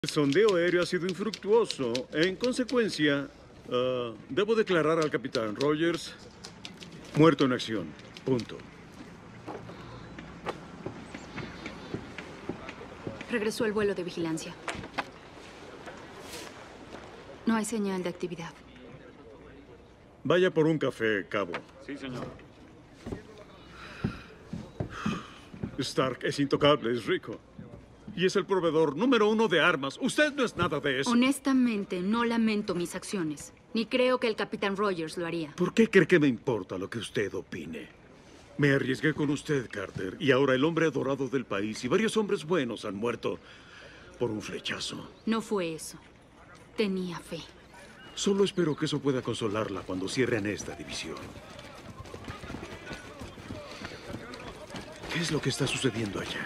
El sondeo aéreo ha sido infructuoso. En consecuencia, debo declarar al capitán Rogers muerto en acción. Punto. Regresó el vuelo de vigilancia. No hay señal de actividad. Vaya por un café, cabo. Sí, señor. Stark es intocable, es rico. Y es el proveedor número 1 de armas. Usted no es nada de eso. Honestamente, no lamento mis acciones. Ni creo que el capitán Rogers lo haría. ¿Por qué cree que me importa lo que usted opine? Me arriesgué con usted, Carter, y ahora el hombre adorado del país y varios hombres buenos han muerto por un flechazo. No fue eso. Tenía fe. Solo espero que eso pueda consolarla cuando cierren esta división. ¿Qué es lo que está sucediendo allá?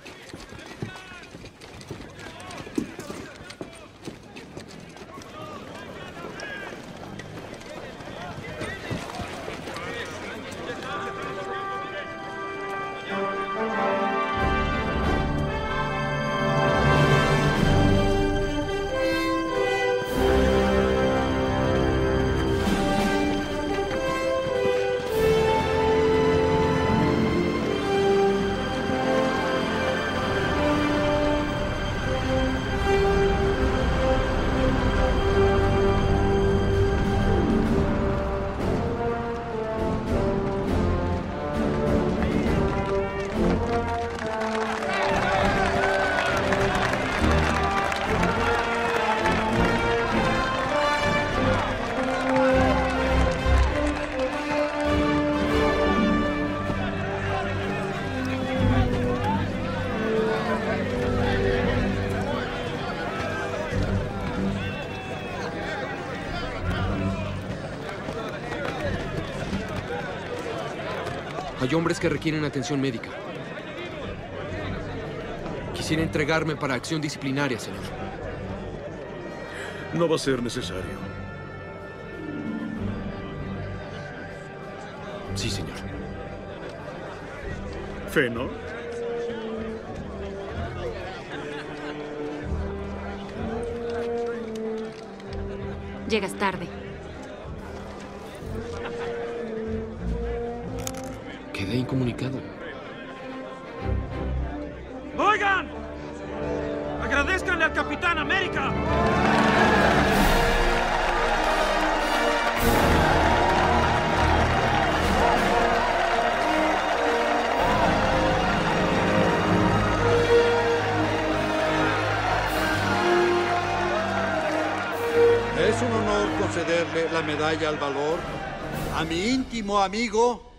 Hay hombres que requieren atención médica. Quisiera entregarme para acción disciplinaria, señor. No va a ser necesario. Sí, señor. ¿Fenor? Llegas tarde. Quedé incomunicado. ¡Oigan! ¡Agradezcanle al Capitán América! Es un honor concederle la medalla al valor a mi íntimo amigo